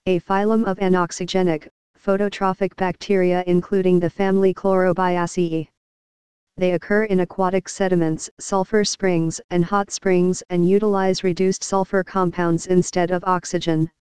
a phylum of anoxygenic, phototrophic bacteria including the family Chlorobiaceae. They occur in aquatic sediments, sulfur springs and hot springs and utilize reduced sulfur compounds instead of oxygen.